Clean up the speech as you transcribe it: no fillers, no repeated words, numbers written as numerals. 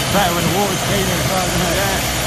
better when the water's clean as well, isn't it? Yeah.